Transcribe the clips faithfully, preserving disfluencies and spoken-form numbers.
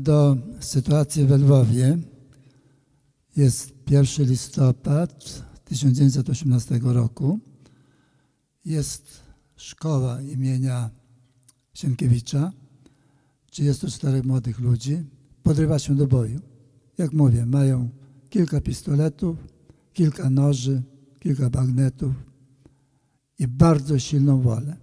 do sytuacji w Lwowie. Jest pierwszego listopada tysiąc dziewięćset osiemnastego roku. Jest szkoła imienia Sienkiewicza. trzydziestu czterech młodych ludzi podrywa się do boju. Jak mówię, mają kilka pistoletów, kilka noży, kilka bagnetów i bardzo silną wolę.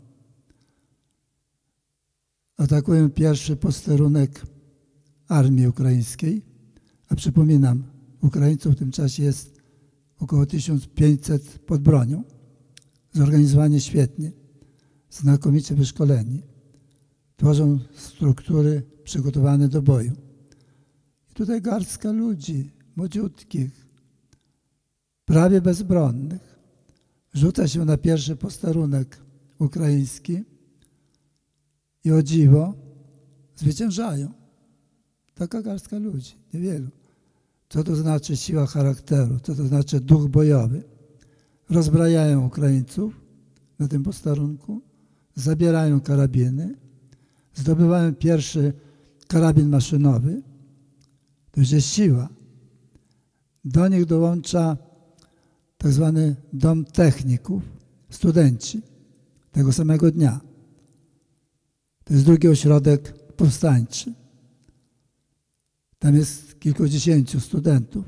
Atakują pierwszy posterunek armii ukraińskiej, a przypominam, Ukraińców w tym czasie jest około tysiąc pięćset pod bronią, zorganizowani świetnie, znakomicie wyszkoleni, tworzą struktury przygotowane do boju. I tutaj garstka ludzi, młodziutkich, prawie bezbronnych, rzuca się na pierwszy posterunek ukraiński i o dziwo zwyciężają. Taka garstka ludzi, niewielu. Co to znaczy siła charakteru, co to znaczy duch bojowy. Rozbrajają Ukraińców na tym posterunku, zabierają karabiny, zdobywają pierwszy karabin maszynowy. To już jest siła. Do nich dołącza tak zwany dom techników, studenci tego samego dnia. To jest drugi ośrodek powstańczy. Tam jest kilkudziesięciu studentów.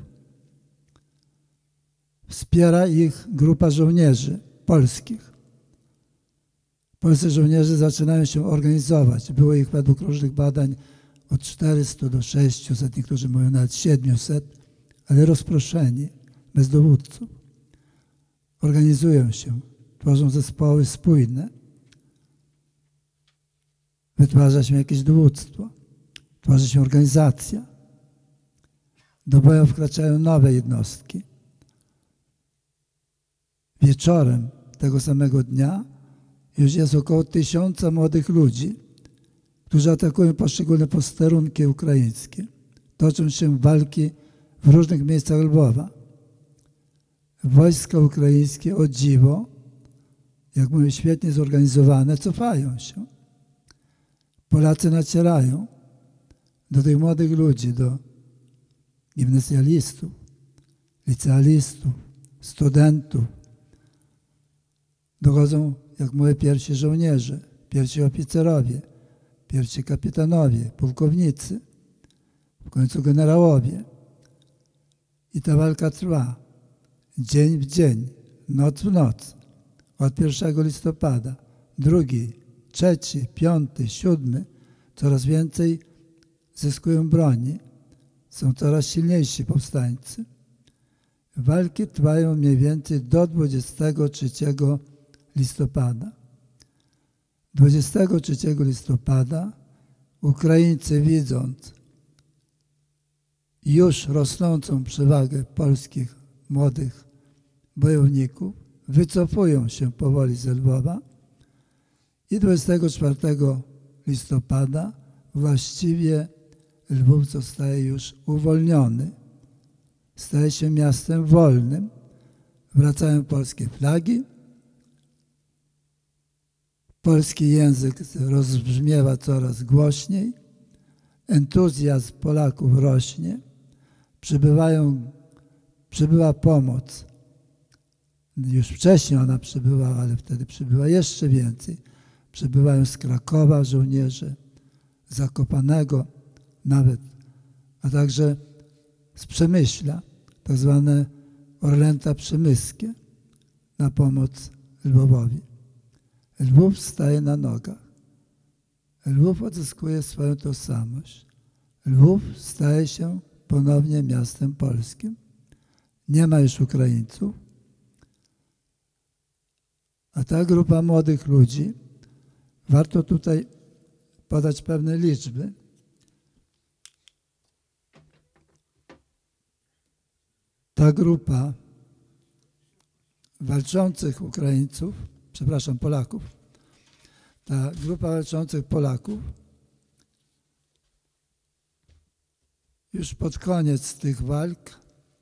Wspiera ich grupa żołnierzy polskich. Polscy żołnierze zaczynają się organizować. Było ich według różnych badań od czterystu do sześciuset, niektórzy mówią nawet siedmiuset, ale rozproszeni, bez dowódców. Organizują się, tworzą zespoły spójne. Wytwarza się jakieś dowództwo, tworzy się organizacja. Do boju wkraczają nowe jednostki. Wieczorem tego samego dnia już jest około tysiąca młodych ludzi, którzy atakują poszczególne posterunki ukraińskie. Toczą się walki w różnych miejscach Lwowa. Wojska ukraińskie, o dziwo, jak mówię, świetnie zorganizowane, cofają się. Polacy nacierają do tych młodych ludzi, do gimnazjalistów, licealistów, studentów. Dochodzą, jak mówię, pierwsi żołnierze, pierwsi oficerowie, pierwsi kapitanowie, pułkownicy, w końcu generałowie. I ta walka trwa dzień w dzień, noc w noc, od pierwszego listopada, drugi, trzeci, piąty, siódmy, coraz więcej zyskują broni, są coraz silniejsi powstańcy. Walki trwają mniej więcej do dwudziestego trzeciego listopada. dwudziestego trzeciego listopada Ukraińcy, widząc już rosnącą przewagę polskich młodych bojowników, wycofują się powoli z Lwowa i dwudziestego czwartego listopada właściwie Lwów zostaje już uwolniony. Staje się miastem wolnym. Wracają polskie flagi. Polski język rozbrzmiewa coraz głośniej. Entuzjazm Polaków rośnie. Przybywają, przybywa pomoc. Już wcześniej ona przybywała, ale wtedy przybywa jeszcze więcej. Przybywają z Krakowa żołnierze, Zakopanego nawet, a także z Przemyśla, tak zwane Orlęta Przemyskie, na pomoc Lwowowi. Lwów staje na nogach. Lwów odzyskuje swoją tożsamość. Lwów staje się ponownie miastem polskim. Nie ma już Ukraińców, a ta grupa młodych ludzi, warto tutaj podać pewne liczby. Ta grupa walczących Ukraińców, przepraszam, Polaków, ta grupa walczących Polaków już pod koniec tych walk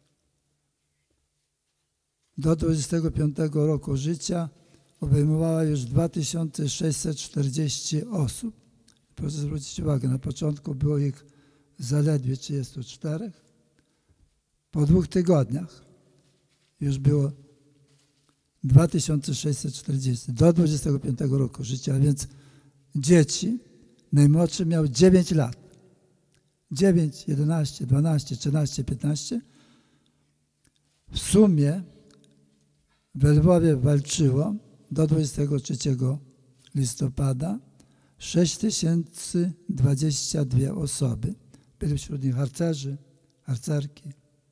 do dwudziestego piątego roku życia obejmowała już dwa tysiące sześćset czterdzieści osób. Proszę zwrócić uwagę, na początku było ich zaledwie trzydziestu czterech. Po dwóch tygodniach już było dwa tysiące sześćset czterdzieści do dwudziestego piątego roku życia, a więc dzieci, najmłodszy miał dziewięć lat. dziewięć, jedenaście, dwanaście, trzynaście, piętnaście. W sumie we Lwowie walczyło do dwudziestego trzeciego listopada sześć tysięcy dwadzieścia dwie osoby. Byli wśród nich harcerzy, harcerki.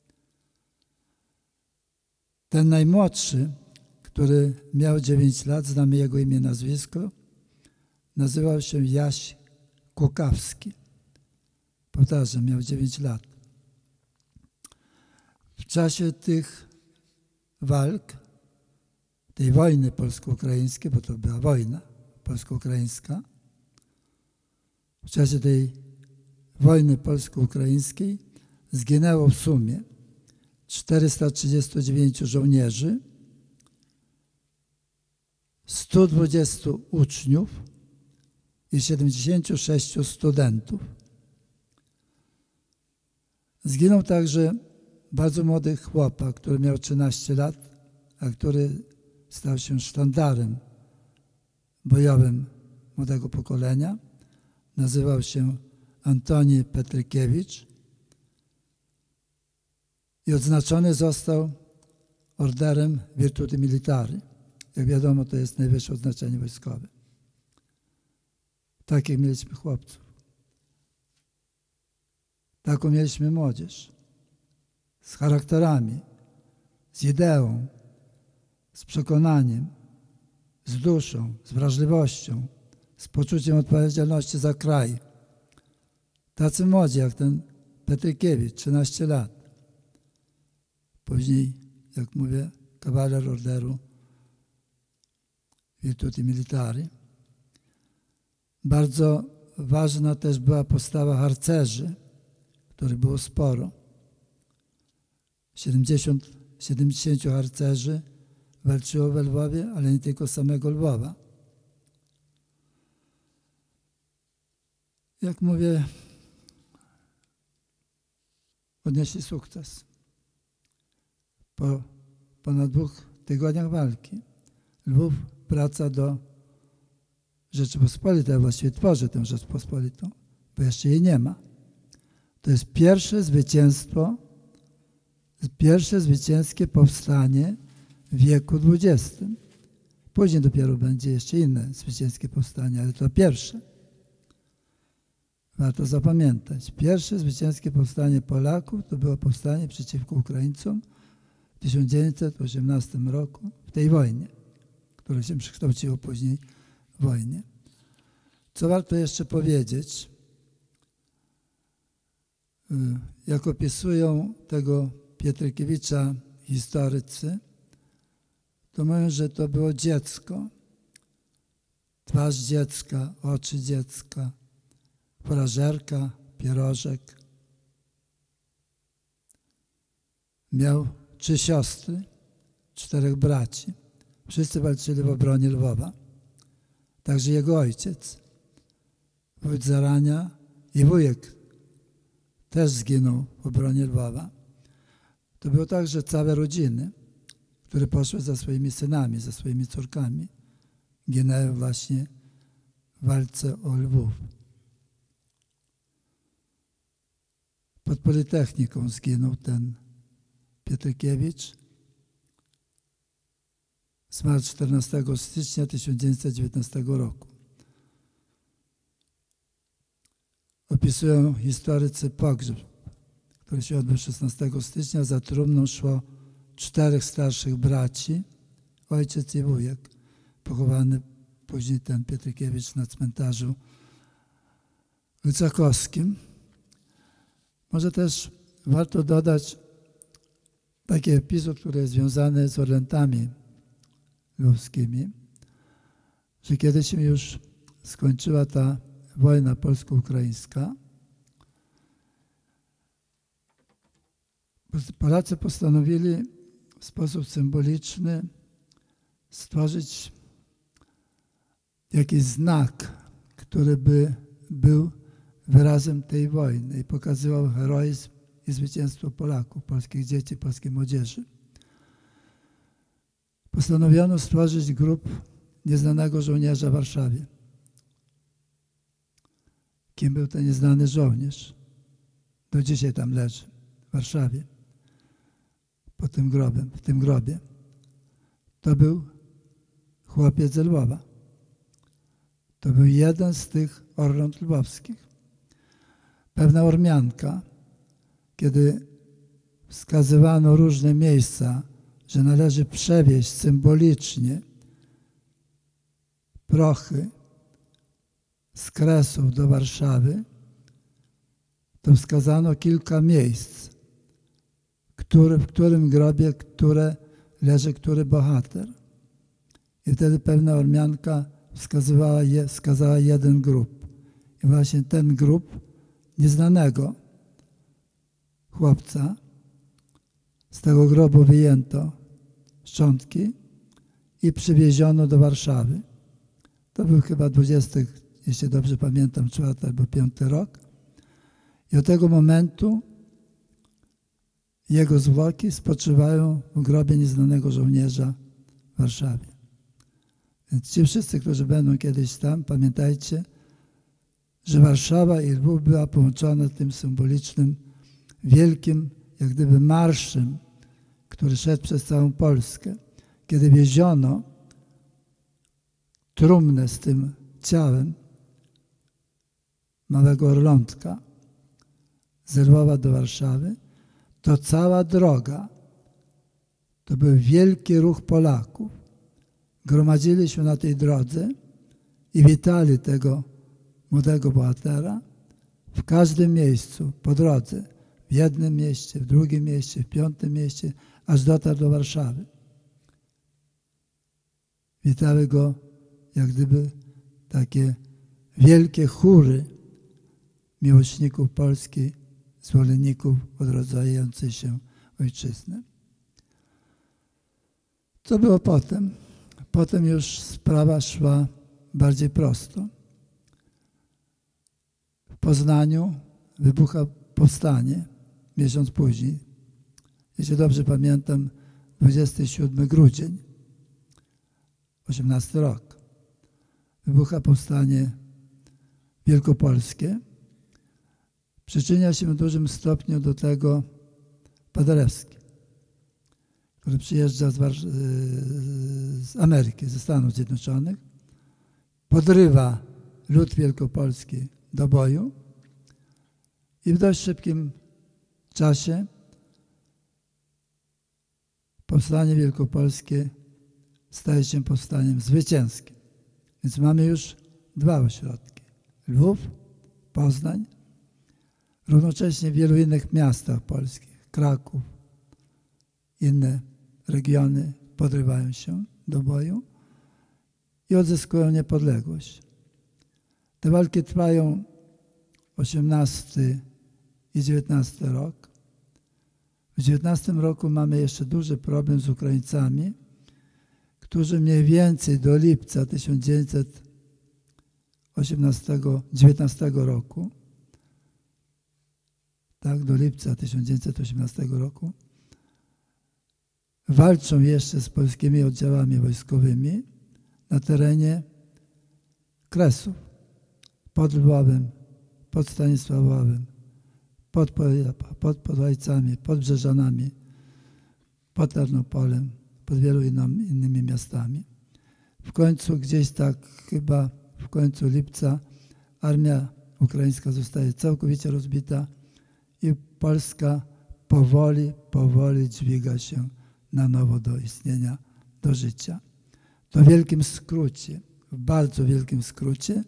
Ten najmłodszy, który miał dziewięć lat, znamy jego imię, nazwisko, nazywał się Jaś Kukawski. Powtarzam, miał dziewięć lat. W czasie tych walk, tej wojny polsko-ukraińskiej, bo to była wojna polsko-ukraińska, w czasie tej wojny polsko-ukraińskiej zginęło w sumie czterysta trzydziestu dziewięciu żołnierzy, stu dwudziestu uczniów i siedemdziesięciu sześciu studentów. Zginął także bardzo młody chłopak, który miał trzynaście lat, a który stał się sztandarem bojowym młodego pokolenia. Nazywał się Antoni Petrykiewicz i odznaczony został orderem Virtuti Militari. Jak wiadomo, to jest najwyższe odznaczenie wojskowe. Takich mieliśmy chłopców. Taką mieliśmy młodzież. Z charakterami, z ideą, z przekonaniem, z duszą, z wrażliwością, z poczuciem odpowiedzialności za kraj. Tacy młodzi jak ten Petrykiewicz, trzynaście lat. Później, jak mówię, kawaler orderu Virtuti Militari. Bardzo ważna też była postawa harcerzy, których było sporo. siedemdziesięciu harcerzy walczyło we Lwowie, ale nie tylko samego Lwowa. Jak mówię, odnieśli sukces. Po ponad dwóch tygodniach walki Lwów wraca do Rzeczypospolitej, a właściwie tworzy tę Rzeczypospolitą, bo jeszcze jej nie ma. To jest pierwsze zwycięstwo, pierwsze zwycięskie powstanie w wieku dwudziestym. Później dopiero będzie jeszcze inne zwycięskie powstanie, ale to pierwsze. Warto zapamiętać. Pierwsze zwycięskie powstanie Polaków to było powstanie przeciwko Ukraińcom w tysiąc dziewięćset osiemnastym roku, w tej wojnie, która się przekształciła później w wojnie. Co warto jeszcze powiedzieć? Jak opisują tego Pietrykiewicza historycy, to mówią, że to było dziecko, twarz dziecka, oczy dziecka, forażerka, pierożek. Miał trzy siostry, czterech braci. Wszyscy walczyli w obronie Lwowa. Także jego ojciec, wójt Zarania i wujek też zginął w obronie Lwowa. To było tak, że całe rodziny, które poszły za swoimi synami, za swoimi córkami, ginęły właśnie w walce o Lwów. Pod Politechniką zginął ten Pietrykiewicz. Zmarł czternastego stycznia tysiąc dziewięćset dziewiętnastego roku. Opisują historycy pogrzeb, który się odbył szesnastego stycznia. Za trumną szło czterech starszych braci, ojciec i wujek. Pochowany później ten Pietrykiewicz na cmentarzu Lycakowskim. Może też warto dodać taki epizod, który jest związany z Orlętami lwowskimi, że kiedy się już skończyła ta wojna polsko-ukraińska, Polacy postanowili w sposób symboliczny stworzyć jakiś znak, który by był wyrazem tej wojny i pokazywał heroizm i zwycięstwo Polaków, polskich dzieci, polskiej młodzieży. Postanowiono stworzyć grób nieznanego żołnierza w Warszawie. Kim był ten nieznany żołnierz? Do dzisiaj tam leży, w Warszawie, pod tym grobem, w tym grobie. To był chłopiec ze Lwowa. To był jeden z tych orląt lwowskich. Pewna Ormianka, kiedy wskazywano różne miejsca, że należy przewieźć symbolicznie prochy z Kresów do Warszawy, to wskazano kilka miejsc, który, w którym grobie które leży który bohater. I wtedy pewna Ormianka wskazywała je, wskazała jeden grób. I właśnie ten grób nieznanego chłopca, z tego grobu wyjęto szczątki i przywieziono do Warszawy. To był chyba dwudziesty, jeśli dobrze pamiętam, czwarty albo piąty rok. I od tego momentu jego zwłoki spoczywają w grobie nieznanego żołnierza w Warszawie. Więc ci wszyscy, którzy będą kiedyś tam, pamiętajcie, że Warszawa i Lwów była połączona tym symbolicznym, wielkim, jak gdyby marszem, który szedł przez całą Polskę. Kiedy wieziono trumnę z tym ciałem małego orlątka z Lwowa do Warszawy, to cała droga to był wielki ruch Polaków. Gromadzili się na tej drodze i witali tego młodego bohatera w każdym miejscu po drodze. W jednym mieście, w drugim mieście, w piątym mieście, aż dotarł do Warszawy. Witały go jak gdyby takie wielkie chóry miłośników Polski, zwolenników odrodzającej się ojczyzny. Co było potem? Potem już sprawa szła bardziej prosto. W Poznaniu wybucha powstanie miesiąc później. Jeśli dobrze pamiętam, dwudziestego siódmego grudzień, osiemnasty rok. Wybucha powstanie wielkopolskie. Przyczynia się w dużym stopniu do tego Paderewski, który przyjeżdża z, z Ameryki, ze Stanów Zjednoczonych, podrywa lud wielkopolski do boju i w dość szybkim czasie powstanie wielkopolskie staje się powstaniem zwycięskim. Więc mamy już dwa ośrodki. Lwów, Poznań, równocześnie w wielu innych miastach polskich, Kraków, inne regiony podrywają się do boju i odzyskują niepodległość. Te walki trwają osiemnasty i dziewiętnasty rok. W dziewiętnastym roku mamy jeszcze duży problem z Ukraińcami, którzy mniej więcej do lipca tysiąc dziewięćset dziewiętnastego roku, tak, do lipca tysiąc dziewięćset osiemnastego roku, walczą jeszcze z polskimi oddziałami wojskowymi na terenie Kresów, pod Lwowem, pod Stanisławowem, pod, pod Podhajcami, pod Brzeżanami, pod Tarnopolem, pod wielu innymi, innymi miastami. W końcu gdzieś tak chyba w końcu lipca armia ukraińska zostaje całkowicie rozbita i Polska powoli, powoli dźwiga się na nowo do istnienia, do życia. To w wielkim skrócie, w bardzo wielkim skrócie,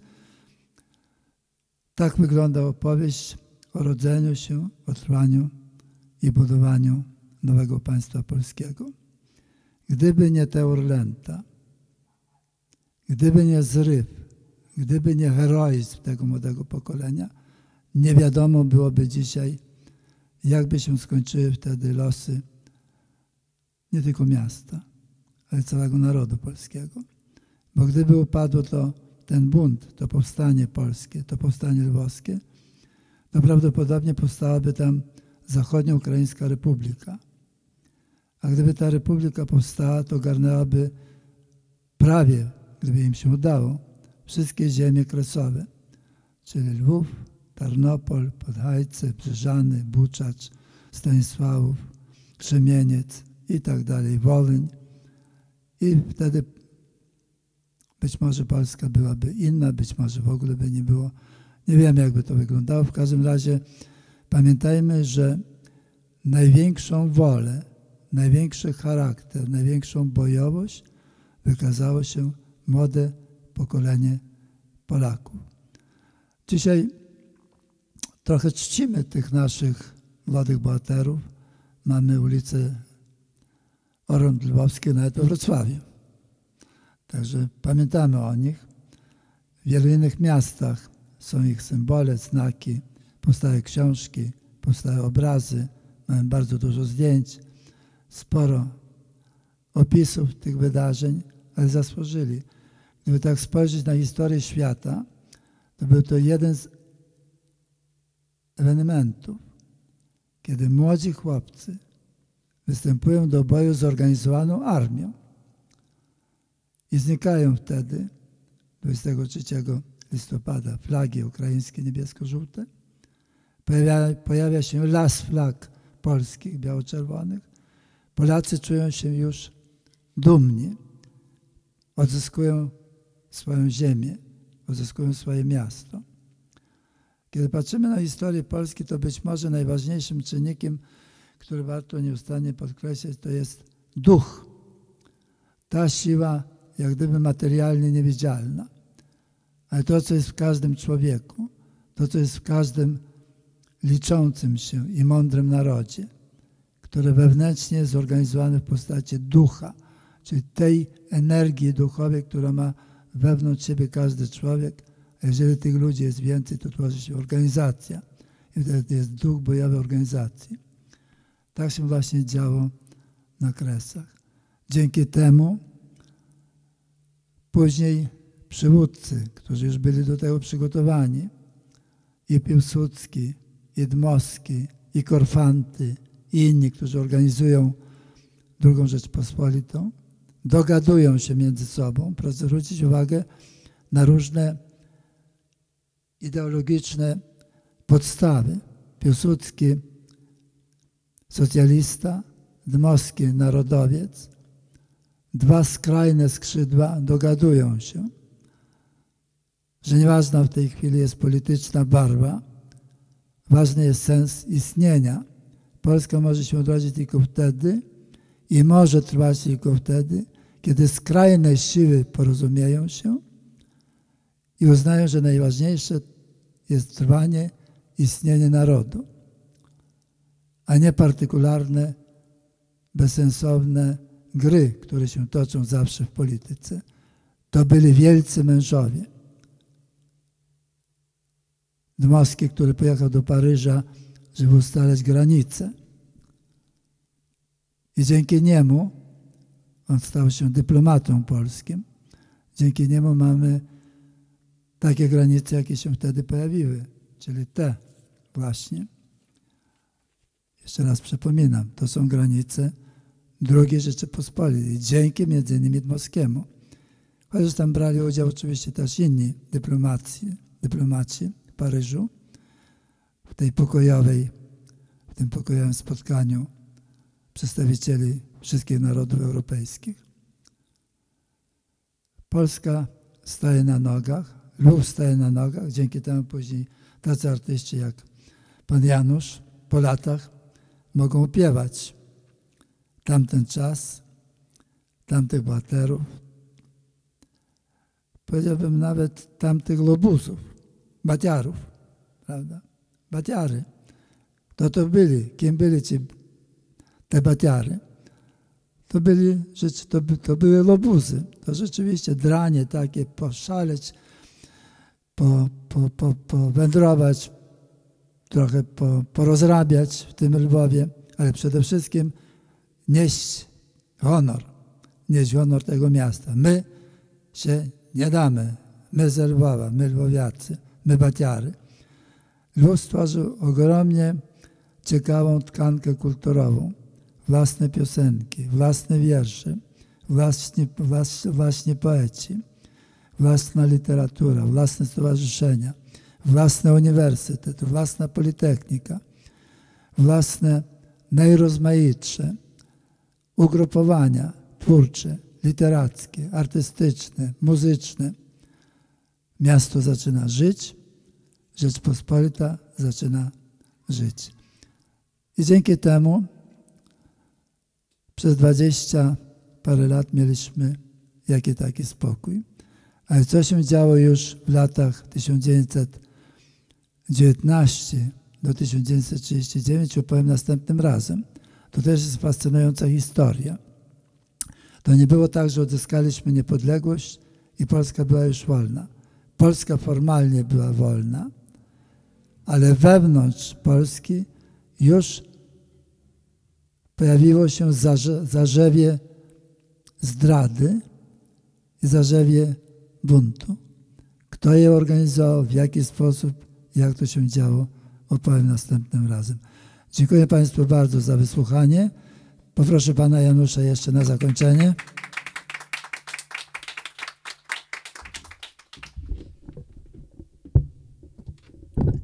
tak wygląda opowieść o rodzeniu się, o trwaniu i budowaniu nowego państwa polskiego. Gdyby nie te Orlęta, gdyby nie zryw, gdyby nie heroizm tego młodego pokolenia, nie wiadomo byłoby dzisiaj, jak by się skończyły wtedy losy nie tylko miasta, ale całego narodu polskiego. Bo gdyby upadło to ten bunt, to powstanie polskie, to powstanie lwowskie, to prawdopodobnie powstałaby tam Zachodnioukraińska Republika. A gdyby ta republika powstała, to garnęłaby prawie, gdyby im się udało, wszystkie ziemie kresowe, czyli Lwów, Tarnopol, Podhajce, Brzeżany, Buczacz, Stanisławów, Krzemieniec i tak dalej, Wolyń. I wtedy być może Polska byłaby inna, być może w ogóle by nie było. Nie wiemy, jakby to wyglądało. W każdym razie pamiętajmy, że największą wolę, największy charakter, największą bojowość wykazało się młode pokolenie Polaków. Dzisiaj trochę czcimy tych naszych młodych bohaterów. Mamy ulicę Orąd Lwowskie nawet we Wrocławiu. Także pamiętamy o nich. W wielu innych miastach są ich symbole, znaki, powstały książki, powstały obrazy, mamy bardzo dużo zdjęć, sporo opisów tych wydarzeń, ale zasłużyli. Gdyby tak spojrzeć na historię świata, to był to jeden z ewenementów, kiedy młodzi chłopcy występują do boju z zorganizowaną armią i znikają wtedy dwudziestego trzeciego listopada flagi ukraińskie niebiesko-żółte. Pojawia, pojawia się las flag polskich biało-czerwonych. Polacy czują się już dumni. Odzyskują swoją ziemię, odzyskują swoje miasto. Kiedy patrzymy na historię Polski, to być może najważniejszym czynnikiem, który warto nieustannie podkreślać, to jest duch. Ta siła jak gdyby materialnie niewidzialna. Ale to, co jest w każdym człowieku, to, co jest w każdym liczącym się i mądrym narodzie, które wewnętrznie jest zorganizowane w postaci ducha, czyli tej energii duchowej, która ma wewnątrz siebie każdy człowiek. A jeżeli tych ludzi jest więcej, to tworzy się organizacja. I wtedy jest duch bojowy organizacji. Tak się właśnie działo na Kresach. Dzięki temu później przywódcy, którzy już byli do tego przygotowani, i Piłsudski, i Dmowski, i Korfanty, i inni, którzy organizują drugą Rzeczpospolitą, dogadują się między sobą. Proszę zwrócić uwagę na różne ideologiczne podstawy. Piłsudski socjalista, Dmowski narodowiec. Dwa skrajne skrzydła dogadują się, że nieważna w tej chwili jest polityczna barwa, ważny jest sens istnienia. Polska może się odrodzić tylko wtedy i może trwać tylko wtedy, kiedy skrajne siły porozumieją się i uznają, że najważniejsze jest trwanie, istnienie narodu, a nie partykularne, bezsensowne gry, które się toczą zawsze w polityce. To byli wielcy mężowie. Dmowski, który pojechał do Paryża, żeby ustalać granice. I dzięki niemu, on stał się dyplomatą polskim, dzięki niemu mamy takie granice, jakie się wtedy pojawiły, czyli te właśnie. Jeszcze raz przypominam, to są granice drugiej Rzeczypospolitej, dzięki między innymi Dmowskiemu. Chociaż tam brali udział oczywiście też inni dyplomaci, dyplomaci w Paryżu, w tej pokojowej, w tym pokojowym spotkaniu przedstawicieli wszystkich narodów europejskich. Polska staje na nogach, Lwów staje na nogach, dzięki temu później tacy artyści jak pan Janusz po latach mogą opiewać tamten czas, tamtych bohaterów, powiedziałbym nawet tamtych lobuzów, batiarów, prawda? Batiary. Kto to byli? Kim byli ci te batiary? To byli, to, to były lobuzy. To rzeczywiście dranie takie, poszaleć, po, po, po, powędrować, trochę po, porozrabiać w tym Lwowie, ale przede wszystkim nieść honor, nieść honor tego miasta. My się nie damy, my z Lwowa, my lwowiacy, my batiary. Lwów stworzył ogromnie ciekawą tkankę kulturową. Własne piosenki, własne wiersze, właśnie, właśnie, właśnie poeci, własna literatura, własne stowarzyszenia, własny uniwersytet, własna politechnika, własne najrozmaitsze ugrupowania twórcze, literackie, artystyczne, muzyczne. Miasto zaczyna żyć, Rzeczpospolita zaczyna żyć. I dzięki temu przez dwadzieścia parę lat mieliśmy jaki taki spokój. Ale co się działo już w latach tysiąc dziewięćset dziewiętnastego do tysiąc dziewięćset trzydziestego dziewiątego opowiem następnym razem. To też jest fascynująca historia. To nie było tak, że odzyskaliśmy niepodległość i Polska była już wolna. Polska formalnie była wolna, ale wewnątrz Polski już pojawiło się zarze, zarzewie zdrady i zarzewie buntu. Kto je organizował, w jaki sposób, jak to się działo, opowiem następnym razem. Dziękuję Państwu bardzo za wysłuchanie. Poproszę Pana Janusza jeszcze na zakończenie.